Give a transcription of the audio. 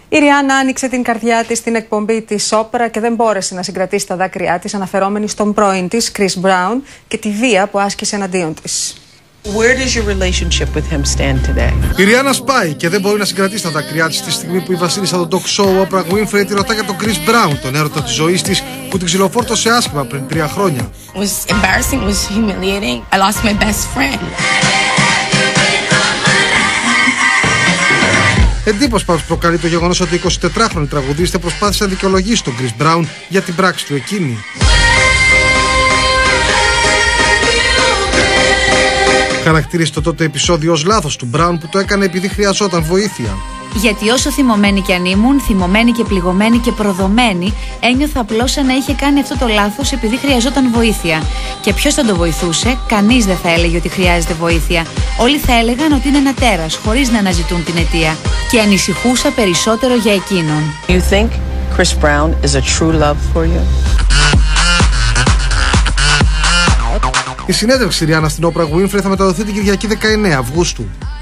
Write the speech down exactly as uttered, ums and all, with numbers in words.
Η Ριάννα άνοιξε την καρδιά της στην εκπομπή της Όπρα και δεν μπόρεσε να συγκρατήσει τα δάκρυά της, αναφερόμενη στον πρώην της, Chris Brown, και τη βία που άσκησε εναντίον της. Where does your relationship with him stand today? Η Ριάννα σπάει και δεν μπορεί να συγκρατήσει τα δάκρυά της τη στιγμή που η βασίλισσα των talk show Oprah Winfrey τη ρωτά για τον Chris Brown, τον έρωτα της ζωής της που την ξυλοφόρτωσε άσχημα πριν τρία χρόνια. It was embarrassing, it was humiliating. I lost my best friend. Εντύπωση πάντως προκαλεί το γεγονός ότι η εικοσιτετράχρονη τραγουδίστρια προσπάθησε να δικαιολογήσει τον Chris Brown για την πράξη του εκείνη. Χαρακτήρισε το τότε επεισόδιο ως λάθος του Brown που το έκανε επειδή χρειαζόταν βοήθεια. Γιατί όσο θυμωμένη κι αν ήμουν, θυμωμένη και πληγωμένη και προδομένη, ένιωθα απλώς σαν να είχε κάνει αυτό το λάθος επειδή χρειαζόταν βοήθεια. Και ποιος θα το βοηθούσε? Κανείς δεν θα έλεγε ότι χρειάζεται βοήθεια. Όλοι θα έλεγαν ότι είναι ένα τέρας, χωρίς να αναζητούν την αιτία. Και ανησυχούσα περισσότερο για εκείνον. You think Chris Brown is a true love for you? Η συνέντευξη Ριάννα στην Oprah Winfrey θα μεταδοθεί την Κυριακή δεκαεννέα Αυγούστου.